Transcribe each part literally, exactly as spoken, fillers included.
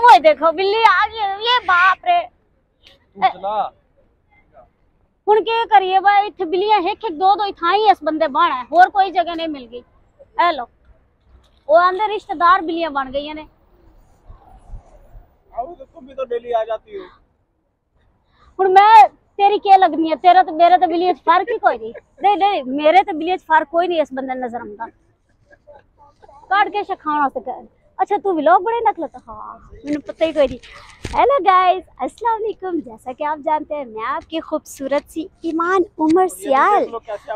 वो देखो बिल्ली आ गई। ये बाप रे हुण के करिए भाई, इत्थे बिल्लियां एक एक दो दो इथा ही इस बंदे बन है, और कोई जगह नहीं मिल गई। हेलो वो अंदर रिश्तेदार बिल्लियां बन गई ने। तो तुम भी तो डेली आ जाती हो। हुण मैं तेरी क्या लगनी है, तेरा तो मेरे तो बिल्ली फर्क ही कोई नहीं। नहीं नहीं मेरे तो बिल्ली फर्क कोई नहीं, इस बंदे नजर आंदा काट के शखाना से कर। अच्छा तू व्लॉग बड़े नकल तो हाँ मैंने पता ही कोई नहीं। हेलो गाइस अस्सलाम वालेकुम। जैसा कि आप जानते हैं मैं आपकी खूबसूरत सी ईमान उमर सियाल।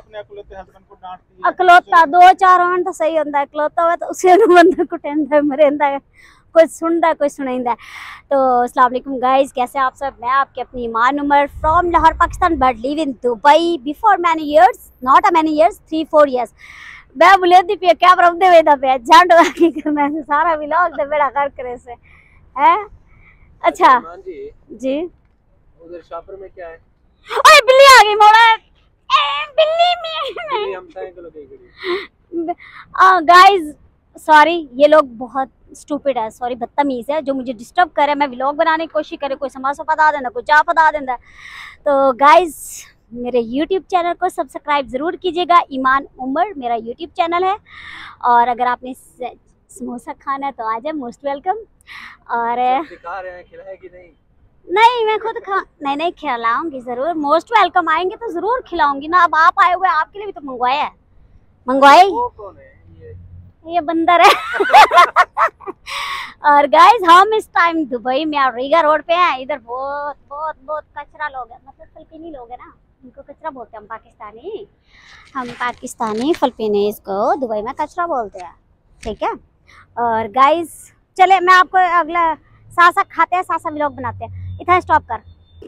अकलौता दो चार आन तो सही होता है, अकलौता हुआ तो उसे बंदा कुटेंदा मरेंदा है, कोई सुनता कोई सुनेंदा। तो अस्सलाम वालेकुम गाइस, कैसे आप सब। मैं आपकी अपनी Iman Umar from Lahore Pakistan but live in Dubai before many years, not a many years, three four years. मैं बुलेंदी पे क्या प्रॉब्लम वेदा पे झंड की करना से सारा व्लॉग दे बेड़ा कर करे से है। अच्छा जी जी उधर शॉपर में क्या है? ओए बिल्ली आ गई मोड़ा। ए बिल्ली में हम साइकिल पे गई। आ गाइस सॉरी, ये लोग बहुत स्टूपिड है, सॉरी बदतमीज है जो मुझे डिस्टर्ब करे। मैं व्लॉग बनाने की कोशिश करे, कोई समोसा पता देना, कोई चाय पता देना। तो गाइस मेरे यूट्यूब चैनल को सब्सक्राइब ज़रूर कीजिएगा। ईमान उमर मेरा यूट्यूब चैनल है, और अगर आपने समोसा खाना है तो आ जाए, मोस्ट वेलकम। और दिखा रहे हैं खिलाए कि नहीं? नहीं मैं खुद खा नहीं नहीं खिलाऊंगी ज़रूर, मोस्ट वेलकम। आएंगे तो ज़रूर खिलाऊंगी ना। अब आप आए हुए आपके लिए भी तो मंगवाया है, मंगवाए वो कौन है? ये ये बंदर है। और गाइस हम इस टाइम दुबई में और रीगा रोड पे हैं। इधर बहुत बहुत बहुत कचरा लोग हैं, मतलब फिलिपीनी लोग हैं ना, इनको कचरा बोलते हैं। हम पाकिस्तानी हम पाकिस्तानी फिलिपीनी इसको दुबई में कचरा बोलते हैं, ठीक है। और गाइस चले मैं आपको अगला साथ साथ खाते हैं साथ साथ व्लॉग बनाते हैं। इतना स्टॉप कर।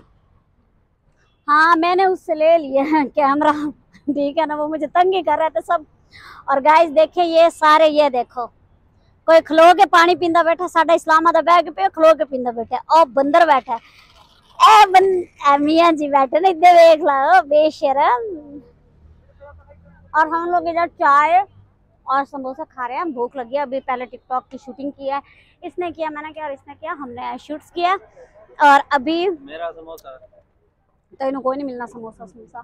हाँ मैंने उससे ले लिया है कैमरा, ठीक है ना, वो मुझे तंग ही कर रहे थे सब। और गाइस देखिए ये सारे, ये देखो कोई खलो के पानी पींदा बैठा, साडा इस्लामा दा बैग पे खलो के पींदा बैठा और बंदर बैठा है। ए बन ए मियां जी बैठे ना, इधर देख लो बेशरम। और हम लोग इधर चाय और समोसा खा रहे हैं, भूख लगी है। अभी पहले टिकटॉक की शूटिंग की है, इसने किया मैंने किया और इसने किया, हमने शूट्स किया। और अभी मेरा समोसा तो इन्हें कोई नहीं मिलना समोसा समोसा।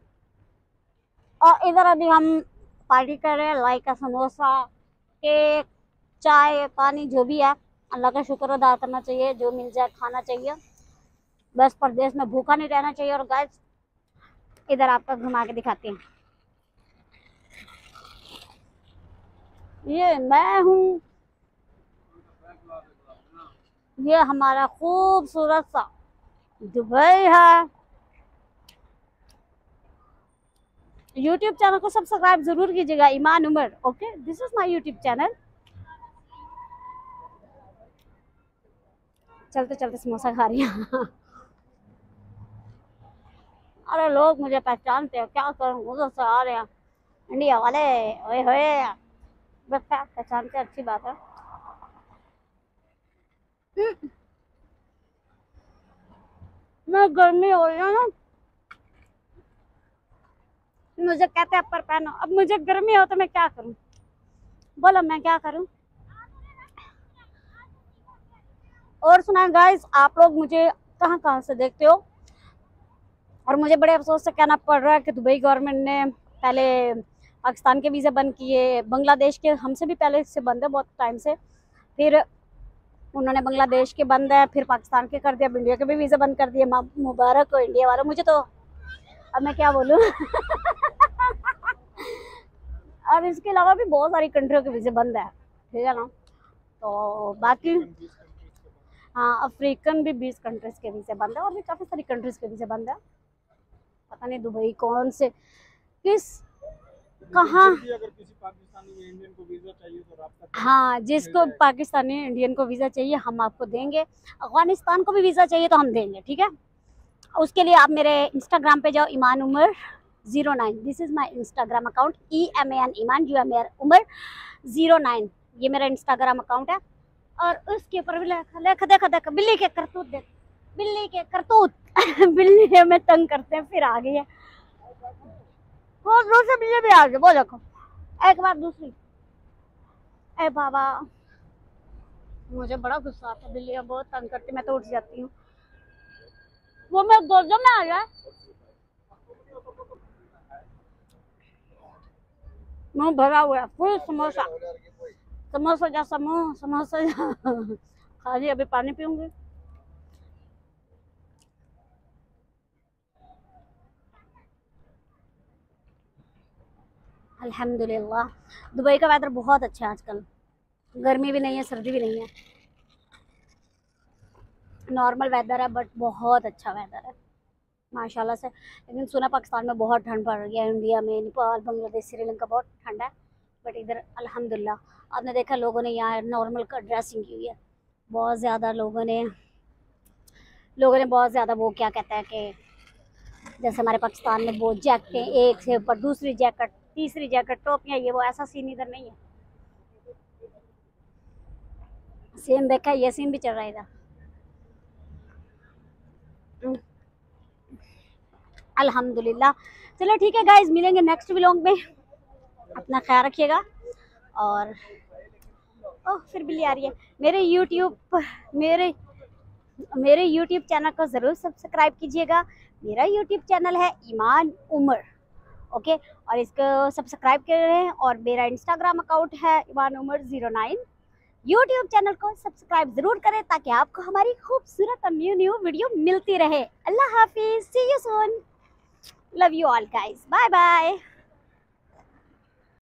और इधर अभी हम पार्टी कर रहे हैं, लाइक का समोसा केक चाय पानी जो भी है, अल्लाह का शुक्र अदा करना चाहिए, जो मिल जाए खाना चाहिए, बस परदेश में भूखा नहीं रहना चाहिए। और गाइस इधर आपका घुमा के दिखाती हूँ, ये मैं हूँ, ये हमारा खूबसूरत सा दुबई है। यूट्यूब चैनल को सब्सक्राइब जरूर कीजिएगा, Iman Umar. Okay this is my YouTube channel. चलते चलते समोसा खा रही हूँ। अरे लोग मुझे पहचानते हैं, क्या करूँ, उधर से आ रहे हैं इंडिया वाले, ओए होए बस पहचानते, अच्छी बात है। मैं गर्मी हो रही है ना, मुझे कहते हैं अपर पहनो, अब मुझे गर्मी हो तो मैं क्या करूं, बोलो मैं क्या करूं। और सुना गाइस आप लोग मुझे कहां कहां से देखते हो, और मुझे बड़े अफसोस से कहना पड़ रहा है कि दुबई गवर्नमेंट ने पहले पाकिस्तान के वीज़ा बंद किए, बांग्लादेश के हमसे भी पहले से बंद है बहुत टाइम से, फिर उन्होंने बांग्लादेश के बंद है, फिर पाकिस्तान के कर दिया, इंडिया के भी वीज़ा बंद कर दिए। मुबारक हो इंडिया वालों, मुझे तो अब मैं क्या बोलूँ। और इसके अलावा भी बहुत सारी कंट्रियों के वीज़े बंद है, ठीक है ना। तो बाकी हाँ अफ्रीकन भी बीस कंट्रीज के वीज़े बंद है, और भी काफ़ी सारी कंट्रीज के वीज़े बंद है। पता नहीं दुबई कौन से किस कहाँ। अगर किसी पाकिस्तानी या इंडियन को वीजा चाहिए तो राब्ता, हाँ जिसको पाकिस्तानी इंडियन को वीज़ा चाहिए हम आपको देंगे, अफगानिस्तान को भी वीज़ा चाहिए तो हम देंगे, ठीक है। उसके लिए आप मेरे इंस्टाग्राम पे जाओ, Iman Umar zero nine, this is my Instagram account, E M A N Iman U M A Umar zero nine, ये मेरा इंस्टाग्राम अकाउंट है। और उसके ऊपर भी लेखा लेखा देखा देखा बिल्ली के करतूत देख, बिल्ली के करतूत। बिल्ली हमें तंग करते हैं, फिर आ गई है वो दूसरी बिल्ली भी आ गई, वो देखो एक बार दूसरी। ए बाबा मुझे बड़ा गुस्सा आता है, बिल्लियाँ बहुत तंग करती, मैं तो उठ जाती हूँ। वो मेरे गोदों में आ गया, मुंह भरा हुआ है फुल समोसा, समोसा जा समो समोसा जा खाली अभी पानी पीऊंगी। अल्हम्दुलिल्लाह दुबई का वेदर बहुत अच्छा है आजकल, गर्मी भी नहीं है सर्दी भी नहीं है, नॉर्मल वेदर है बट बहुत अच्छा वेदर है माशाल्लाह से। लेकिन सुना पाकिस्तान में बहुत ठंड पड़ रही है, इंडिया में नेपाल बांग्लादेश श्रीलंका बहुत ठंड है, बट इधर अल्हम्दुलिल्लाह आपने देखा लोगों ने यहाँ नॉर्मल का ड्रेसिंग की हुई है, बहुत ज़्यादा लोगों ने लोगों ने बहुत ज़्यादा वो क्या कहते हैं कि जैसे हमारे पाकिस्तान में वो जैकेटें एक से ऊपर दूसरी जैकेट तीसरी जैकेट टोपियाँ, ये वो ऐसा सीन इधर नहीं है। सेम देखा ये सीन भी चल रहा है इधर। अल्हम्दुलिल्लाह चलो ठीक है गाइज, मिलेंगे नेक्स्ट व्लॉग में, अपना ख्याल रखिएगा। और ओह फिर बिल्ली आ रही है। मेरे यूट्यूब मेरे मेरे यूट्यूब चैनल को ज़रूर सब्सक्राइब कीजिएगा। मेरा यूट्यूब चैनल है ईमान उमर, ओके, और इसको सब्सक्राइब करें। और मेरा इंस्टाग्राम अकाउंट है Iman Umar zero nine. YouTube channel को सब्सक्राइब ज़रूर करें ताकि आपको हमारी खूबसूरत और न्यू न्यू वीडियो मिलती रहे। अल्लाह हाफिज़, see you soon, love you all guys, bye bye.